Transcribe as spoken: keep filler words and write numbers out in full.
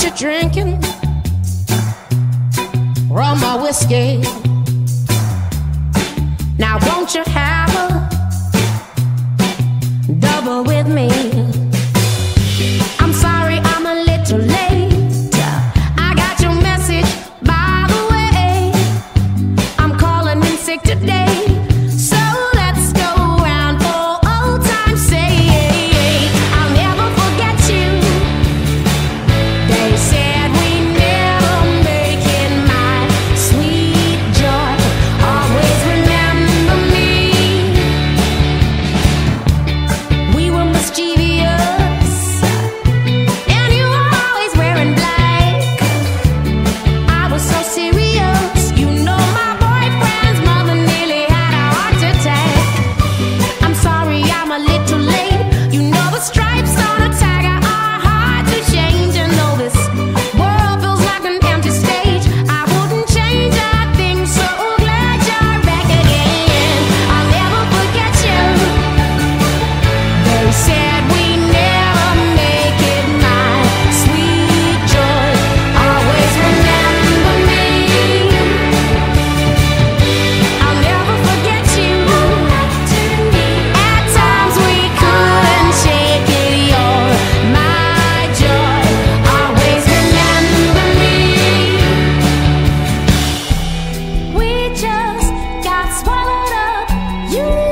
what you're drinking, rum or whiskey. Now won't you have a double with me? I'm sorry I'm a little late. I got your message, by the way. I'm calling in sick today. So let's go round for old time's sake. I'll never forget you. They said we never make it, my sweet joy. Always remember me. We were mischievous, and you were always wearing black. I was so serious, you know my boyfriend's mother nearly had a heart attack. I'm sorry I'm a little late. You know the stripes on a tiger are hard to change. And though this world feels like an empty stage, I wouldn't change a thing. So glad you're back again. I'll never forget you. They said we never make it, my sweet joy. Always remember me. I'll never forget you. At times we couldn't shake it. You're my joy. Always remember me. We just got swallowed up. You